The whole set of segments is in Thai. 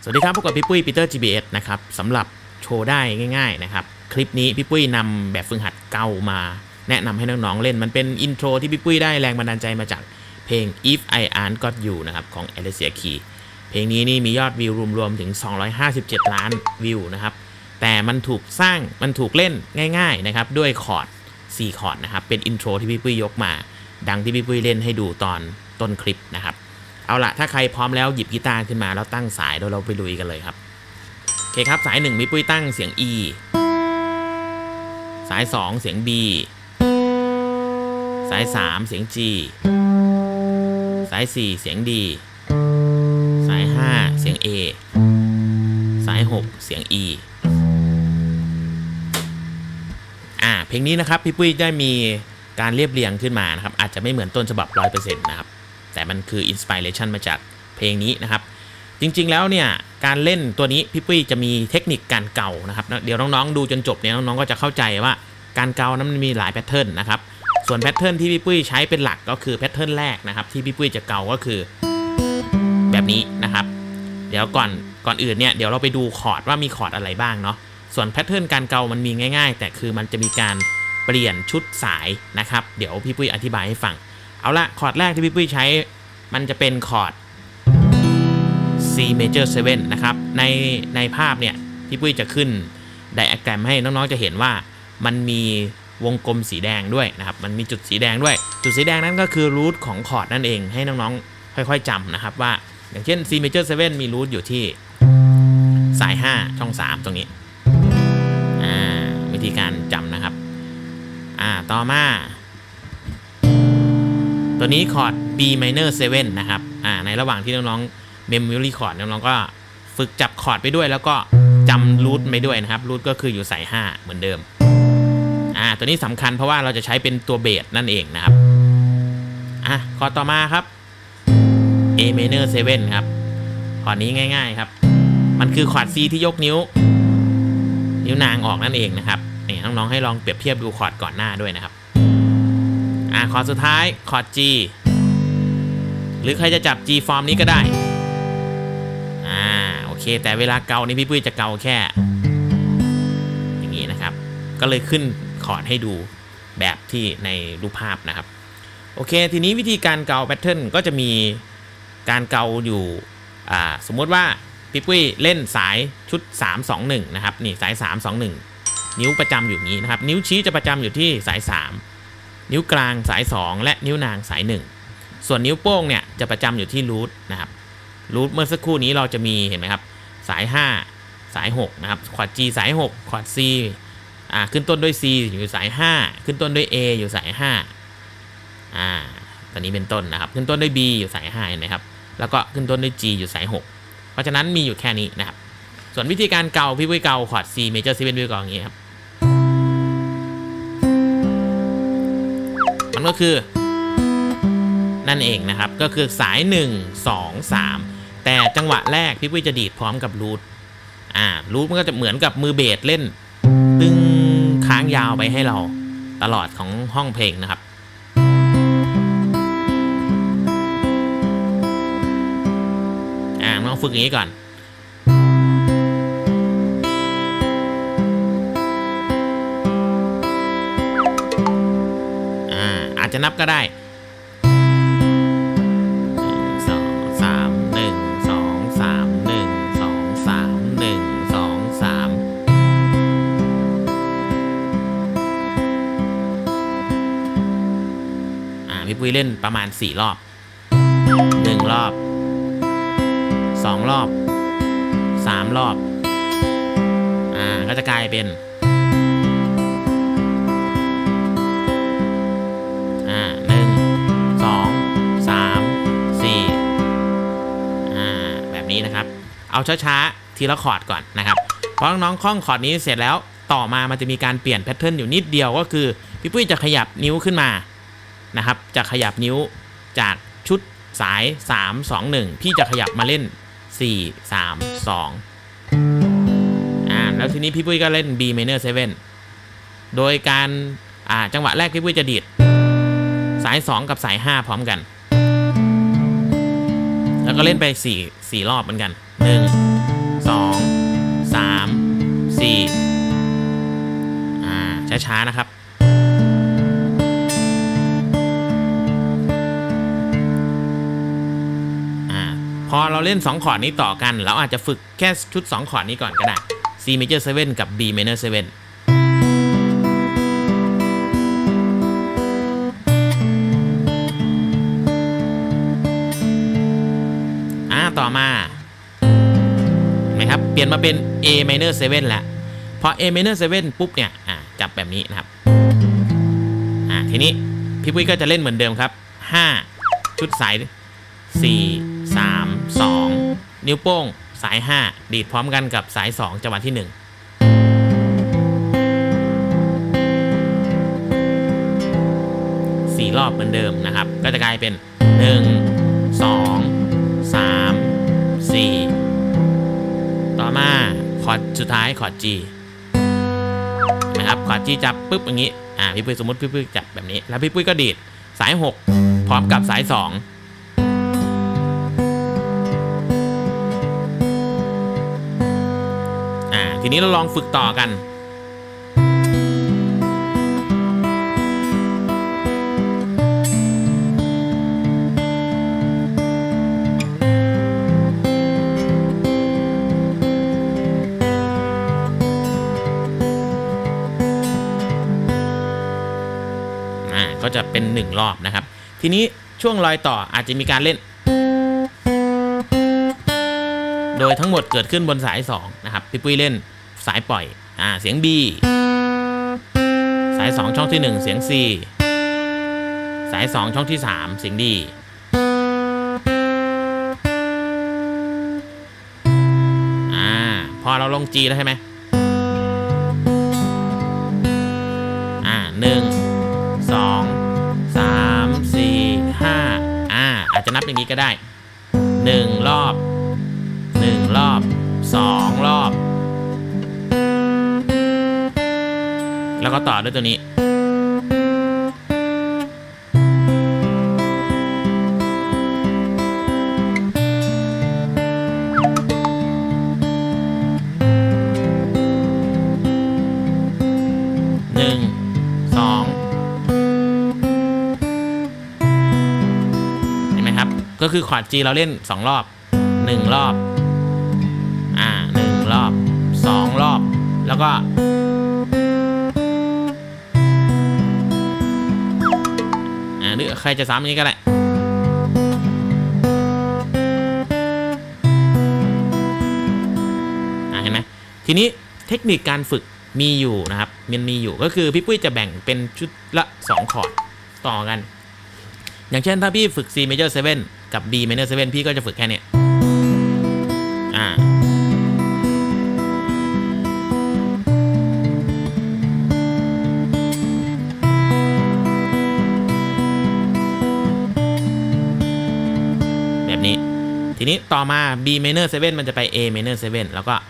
สวัสดีครับพบกับพี่ปุ้ยปีเตอร์ GBS นะครับสำหรับโชว์ได้ง่ายๆนะครับคลิปนี้พี่ปุ้ยนำแบบฝึกหัดเก่ามาแนะนำให้น้องๆเล่นมันเป็นอินโทรที่พี่ปุ้ยได้แรงบันดาลใจมาจากเพลง If I Ain't Got You นะครับของ Alicia Keys เพลงนี้นี่มียอดวิวรวมๆถึง257ล้านวิวนะครับแต่มันถูกเล่นง่ายๆนะครับด้วยคอร์ด4คอร์ดนะครับเป็นอินโทรที่พี่ปุ้ยยกมาดังที่พี่ปุ้ยเล่นให้ดูตอนต้นคลิปนะครับเอาล่ะถ้าใครพร้อมแล้วหยิบกีตาร์ขึ้นมาแล้วตั้งสายเราไปลุยกันเลยครับโอเคครับสาย1พี่ปุ้ยตั้งเสียง E สาย2เสียง B สาย3เสียง G สาย4เสียง D สาย5เสียง A สาย6เสียง E เพลงนี้นะครับพี่ปุ้ยได้มีการเรียบเรียงขึ้นมานะครับอาจจะไม่เหมือนต้นฉบับ 100% นะครับแต่มันคืออินสปิเรชันมาจากเพลงนี้นะครับจริงๆแล้วเนี่ยการเล่นตัวนี้พี่ปุ้ยจะมีเทคนิคการเกานะครับเดี๋ยวน้องๆดูจนจบเนี่ยน้องๆก็จะเข้าใจว่าการเกานั้นมันมีหลายแพทเทิร์นนะครับส่วนแพทเทิร์นที่พี่ปุ้ยใช้เป็นหลักก็คือแพทเทิร์นแรกนะครับที่พี่ปุ้ยจะเกาก็คือแบบนี้นะครับเดี๋ยวก่อนอื่นเนี่ยเดี๋ยวเราไปดูคอร์ดว่ามีคอร์ดอะไรบ้างเนาะส่วนแพทเทิร์นการเกามันมีง่ายๆแต่คือมันจะมีการเปลี่ยนชุดสายนะครับเดี๋ยวพี่ปุ้ยอธิบายให้ฟังเอาละคอร์ดแรกที่พี่ปุ้ยใช้มันจะเป็นคอร์ด C major 7นะครับในภาพเนี่ยพี่ปุ้ยจะขึ้นไดอะแกรมให้น้องๆจะเห็นว่ามันมีวงกลมสีแดงด้วยนะครับมันมีจุดสีแดงด้วยจุดสีแดงนั้นก็คือรูทของคอร์ดนั่นเองให้น้องๆค่อยๆจำนะครับว่าอย่างเช่น C major 7มีรูทอยู่ที่สาย5ช่อง3ตรงนี้วิธีการจำนะครับต่อมาตัวนี้คอร์ด B minor 7นะครับในระหว่างที่น้องๆ memory คอร์ดน้องๆก็ฝึกจับคอร์ดไปด้วยแล้วก็จำรูทไปด้วยนะครับรูทก็คืออยู่สาย5เหมือนเดิมตัวนี้สำคัญเพราะว่าเราจะใช้เป็นตัวเบสนั่นเองนะครับคอร์ดต่อมาครับ A minor 7ครับคอร์ดนี้ง่ายๆครับมันคือคอร์ด C ที่ยกนิ้วนางออกนั่นเองนะครับนี่น้องๆให้ลองเปรียบเทียบดูคอร์ดก่อนหน้าด้วยนะครับคอร์ดสุดท้ายคอร์ด G หรือใครจะจับ G ฟอร์มนี้ก็ได้โอเคแต่เวลาเกานี่พี่ปุ้ยจะเกาแค่อย่างนี้นะครับก็เลยขึ้นคอร์ดให้ดูแบบที่ในรูปภาพนะครับโอเคทีนี้วิธีการเกาแพทเทิร์นก็จะมีการเกาอยู่สมมติว่าพี่ปุ้ยเล่นสายชุด321นะครับนี่สาย321นิ้วประจำอยู่นี้นะครับนิ้วชี้จะประจำอยู่ที่สาย3นิ้วกลางสาย2และนิ้วนางสาย1ส่วนนิ้วโป้งเนี่ยจะประจำอยู่ที่รูทนะครับรูทเมื่อสักครู่นี้เราจะมีเห็นไหมครับสาย5สาย6นะครับคอร์ด G สาย6คอร์ด C ขึ้นต้นด้วย C อยู่สาย5ขึ้นต้นด้วย A อยู่สาย5ตอนนี้เป็นต้นนะครับขึ้นต้นด้วย B อยู่สาย5เห็นไหมครับแล้วก็ขึ้นต้นด้วย G อยู่สาย6เพราะฉะนั้นมีอยู่แค่นี้นะครับส่วนวิธีการเกาพี่ปุ้ยเกาคอร์ด C major 7ด้วยก่อนอย่างนี้ครับมันก็คือนั่นเองนะครับก็คือสาย1 2 3แต่จังหวะแรกพี่ปุ้ยจะดีดพร้อมกับรูทรูทมันก็จะเหมือนกับมือเบสเล่นตึงค้างยาวไปให้เราตลอดของห้องเพลงนะครับลองฝึกอย่างนี้ก่อนอาจจะนับก็ได้พี่ปุ้ยเล่นประมาณ4รอบ1รอบ2รอบ3รอบก็จะกลายเป็น1 2 3 4แบบนี้นะครับเอาช้าๆทีละคอร์ดก่อนนะครับเพราะน้องๆคล่องคอร์ดนี้เสร็จแล้วต่อมามันจะมีการเปลี่ยนแพทเทิร์นอยู่นิดเดียวก็คือพี่ปุ้ยจะขยับนิ้วขึ้นมานะครับจะขยับนิ้วจากชุดสาย3 2 1พี่จะขยับมาเล่น4 3 2แล้วทีนี้พี่ปุ้ยก็เล่น B minor 7โดยการจังหวะแรกพี่ปุ้ยจะดีดสาย2กับสาย5พร้อมกัน แล้วก็เล่นไป4รอบเหมือนกัน1 ช้าๆนะครับพอเราเล่น2คอร์ดนี้ต่อกันเราอาจจะฝึกแค่ชุด2คอร์ดนี้ก่อนก็ได้ C major 7 กับ B minor 7ต่อมาไหมครับเปลี่ยนมาเป็น A minor 7แล้วพอ A minor 7ปุ๊บเนี่ยจับแบบนี้นะครับทีนี้พี่ปุ้ยก็จะเล่นเหมือนเดิมครับ5ชุดสาย4 3 2นิ้วโป้งสาย5ดีดพร้อมกันกับสาย2จังหวะที่1 4รอบเหมือนเดิมนะครับก็จะกลายเป็น1 2 3 4ต่อมาคอร์ดสุดท้ายคอร์ด G นะครับคอร์ด G จับปุ๊บอย่างนี้พี่ปุ้ยสมมติพี่ปุ้ยจับแบบนี้แล้วพี่ปุ้ยก็ดีดสาย6พร้อมกับสาย2ทีนี้เราลองฝึกต่อกันก็จะเป็น1รอบนะครับทีนี้ช่วงรอยต่ออาจจะมีการเล่นโดยทั้งหมดเกิดขึ้นบนสาย2นะครับพี่ปุ้ยเล่นสายปล่อยเสียง B สาย2ช่องที่1เสียง C สาย2ช่องที่3เสียง D พอเราลง G แล้วใช่ไหม1 2 3 4 5อาจจะนับอย่างนี้ก็ได้1รอบ1รอบ2รอบแล้วก็ต่อด้วยตัวนี้ก็คือคอร์ด G เราเล่น2รอบ1รอบ1รอบ2รอบแล้วก็หรือใครจะซ้ำอย่างนี้ก็ได้เห็นไหมทีนี้เทคนิคการฝึกมีอยู่นะครับมันมีอยู่ก็คือพี่ปุ้ยจะแบ่งเป็นชุดละ2คอร์ดต่อกันอย่างเช่นถ้าพี่ฝึก C major 7 กับ B minor 7พี่ก็จะฝึกแค่นี้แบบนี้ทีนี้ต่อมา B minor 7มันจะไป A minor 7แล้วก็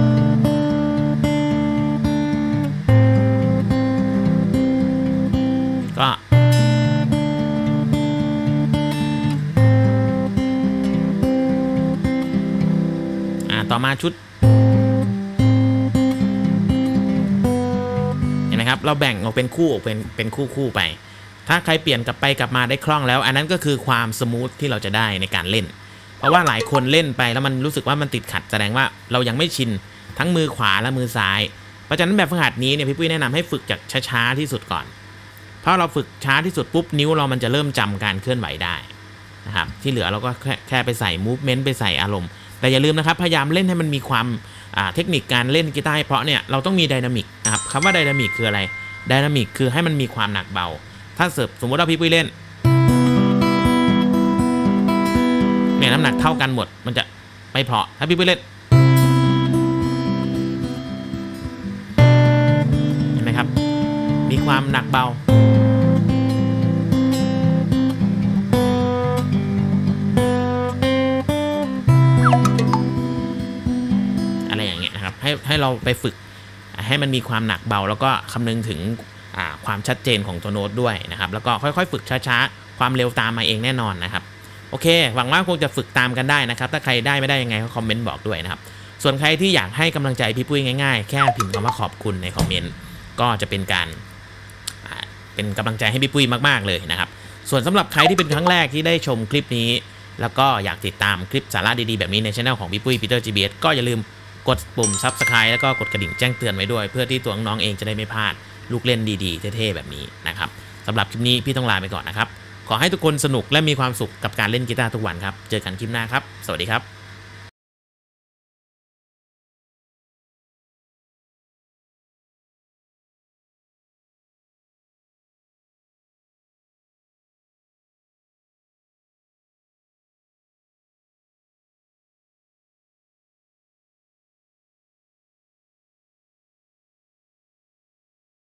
ต่อมาชุดเห็นไหมครับเราแบ่งออกเป็นคู่เป็นคู่ไปถ้าใครเปลี่ยนกลับไปกลับมาได้คล่องแล้วอันนั้นก็คือความสมูทที่เราจะได้ในการเล่นเพราะว่าหลายคนเล่นไปแล้วมันรู้สึกว่ามันติดขัดแสดงว่าเรายังไม่ชินทั้งมือขวาและมือซ้ายเพราะฉะนั้นแบบฝึกหัดนี้เนี่ยพี่ปุ้ยแนะนำให้ฝึกจากช้าๆที่สุดก่อนเพราะเราฝึกช้าที่สุดปุ๊บนิ้วเรามันจะเริ่มจำการเคลื่อนไหวได้นะครับที่เหลือเราก็แค่ไปใส่มูฟเมนต์ไปใส่อารมณ์แต่อย่าลืมนะครับพยายามเล่นให้มันมีความเทคนิคการเล่นกีตาร์เพราะเนี่ยเราต้องมีไดนามิกนะครับคำว่าไดนามิกคืออะไรไดนามิกคือให้มันมีความหนักเบาถ้าสมมติว่าพี่ปุ้ยเล่นเนี่ยน้ำหนักเท่ากันหมดมันจะไม่เพราะถ้าพี่ปุ้ยเล่นเห็นไหมครับมีความหนักเบาให้เราไปฝึกให้มันมีความหนักเบาแล้วก็คำนึงถึงความชัดเจนของตัวโน้ตด้วยนะครับแล้วก็ค่อยๆฝึกช้าๆความเร็วตามมาเองแน่นอนนะครับโอเคหวังว่าคงจะฝึกตามกันได้นะครับถ้าใครได้ไม่ได้ยังไงก็คอมเมนต์บอกด้วยนะครับส่วนใครที่อยากให้กำลังใจพี่ปุ้ยง่ายๆแค่พิมพ์คำว่าขอบคุณในคอมเมนต์ก็จะเป็นการเป็นกำลังใจให้พี่ปุ้ยมากๆเลยนะครับส่วนสำหรับใครที่เป็นครั้งแรกที่ได้ชมคลิปนี้แล้วก็อยากติดตามคลิปสาระดีๆแบบนี้ในช่องของพี่ปุ้ยปีเตอร์ GBS ก็อย่าลืมกดปุ่ม Subscribe แล้วก็กดกระดิ่งแจ้งเตือนไว้ด้วยเพื่อที่ตัวน้องๆเองจะได้ไม่พลาดลูกเล่นดีๆเท่ๆแบบนี้นะครับสำหรับคลิปนี้พี่ต้องลาไปก่อนนะครับขอให้ทุกคนสนุกและมีความสุขกับการเล่นกีตาร์ทุกวันครับเจอกันคลิปหน้าครับสวัสดีครับ